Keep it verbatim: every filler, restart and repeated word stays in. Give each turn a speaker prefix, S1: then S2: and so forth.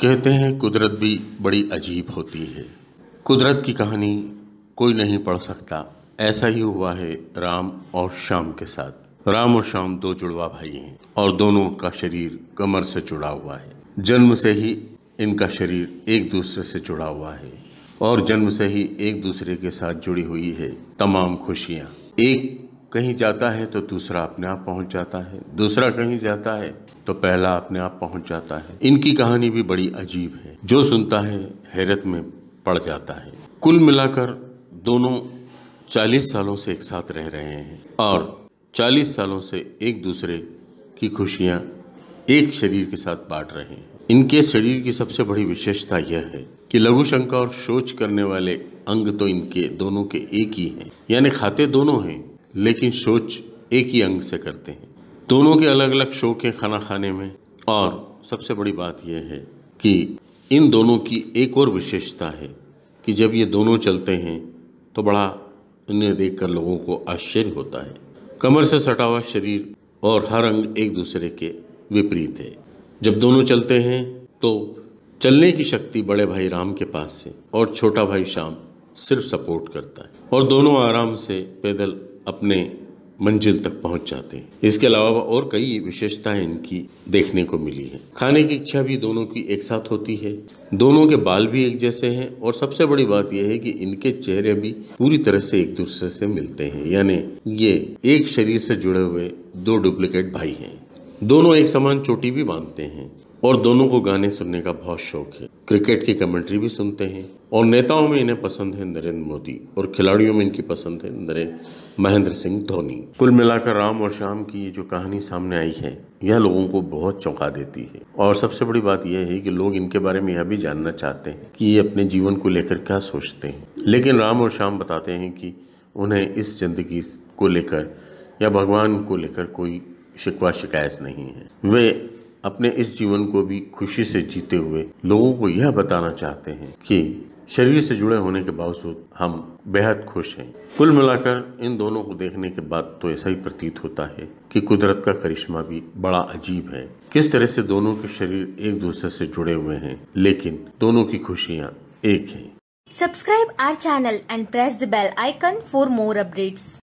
S1: कहते हैं कुदरत भी बड़ी अजीब होती है। कुदरत की कहानी कोई नहीं पढ़ सकता। ऐसा ही हुआ है राम और श्याम के साथ। राम और श्याम दो जुड़वा भाई हैं और दोनों का शरीर कमर से जुड़ा हुआ है। जन्म से ही इनका शरीर एक दूसरे से जुड़ा हुआ है और जन्म से ही एक दूसरे के साथ जुड़ी हुई है तमाम खुशियाँ। एक कहीं जाता है तो दूसरा अपने आप पहुंच जाता है, दूसरा कहीं जाता है तो पहला अपने आप पहुंच जाता है। इनकी कहानी भी बड़ी अजीब है, जो सुनता है हैरत में पड़ जाता है। कुल मिलाकर दोनों चालीस सालों से एक साथ रह रहे हैं और चालीस सालों से एक दूसरे की खुशियां एक शरीर के साथ बांट रहे हैं। इनके शरीर की सबसे बड़ी विशेषता यह है कि लघु शंका और शौच करने वाले अंग तो इनके दोनों के एक ही हैं, यानी खाते दोनों हैं लेकिन शौच एक ही अंग से करते हैं। दोनों के अलग अलग शौक हैं खाना खाने में। और सबसे बड़ी बात यह है कि इन दोनों की एक और विशेषता है कि जब ये दोनों चलते हैं तो बड़ा इन्हें देखकर लोगों को आश्चर्य होता है। कमर से सटा हुआ शरीर और हर अंग एक दूसरे के विपरीत है। जब दोनों चलते हैं तो चलने की शक्ति बड़े भाई राम के पास है और छोटा भाई श्याम सिर्फ सपोर्ट करता है और दोनों आराम से पैदल अपने मंजिल तक पहुंच जाते हैं। इसके अलावा और कई विशेषताएं इनकी देखने को मिली हैं। खाने की इच्छा भी दोनों की एक साथ होती है, दोनों के बाल भी एक जैसे हैं और सबसे बड़ी बात यह है कि इनके चेहरे भी पूरी तरह से एक दूसरे से मिलते हैं, यानी ये एक शरीर से जुड़े हुए दो डुप्लीकेट भाई हैं। दोनों एक समान चोटी भी बांधते हैं और दोनों को गाने सुनने का बहुत शौक है। क्रिकेट की कमेंट्री भी सुनते हैं और नेताओं में इन्हें पसंद है नरेंद्र मोदी और खिलाड़ियों में इनकी पसंद है नरेंद्र महेंद्र सिंह धोनी। कुल मिलाकर राम और श्याम की ये जो कहानी सामने आई है यह लोगों को बहुत चौंका देती है और सबसे बड़ी बात यह है कि लोग इनके बारे में यह भी जानना चाहते हैं कि ये अपने जीवन को लेकर क्या सोचते हैं। लेकिन राम और श्याम बताते हैं कि उन्हें इस जिंदगी को लेकर या भगवान को लेकर कोई शिकवा शिकायत नहीं है। वे अपने इस जीवन को भी खुशी से जीते हुए लोगों को यह बताना चाहते हैं कि शरीर से जुड़े होने के बावजूद हम बेहद खुश हैं। कुल मिलाकर इन दोनों को देखने के बाद तो ऐसा ही प्रतीत होता है कि कुदरत का करिश्मा भी बड़ा अजीब है। किस तरह से दोनों के शरीर एक दूसरे से जुड़े हुए हैं लेकिन दोनों की खुशियाँ एक हैं।
S2: Subscribe our channel and press the bell icon for more updates.